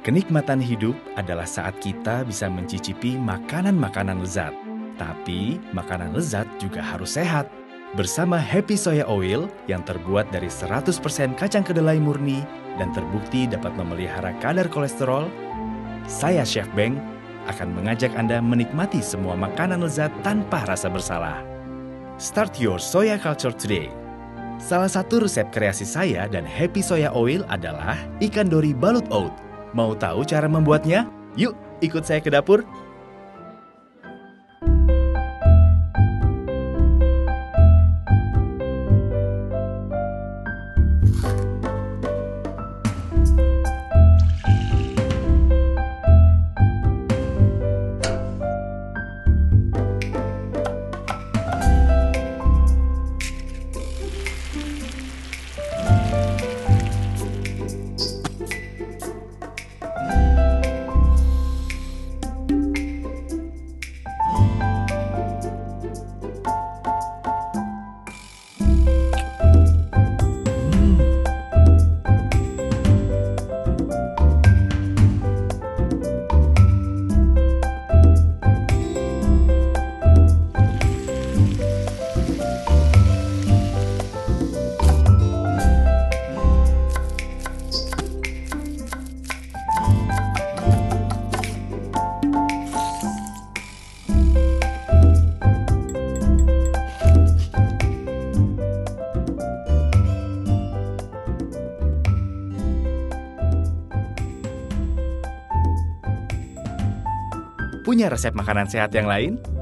Kenikmatan hidup adalah saat kita bisa mencicipi makanan-makanan lezat. Tapi, makanan lezat juga harus sehat. Bersama Happy Soya Oil yang terbuat dari 100% kacang kedelai murni dan terbukti dapat memelihara kadar kolesterol, saya Chef Beng akan mengajak Anda menikmati semua makanan lezat tanpa rasa bersalah. Start your soya culture today. Salah satu resep kreasi saya dan Happy Soya Oil adalah ikan dori balut oat. Mau tahu cara membuatnya? Yuk, ikut saya ke dapur. Punya resep makanan sehat yang lain?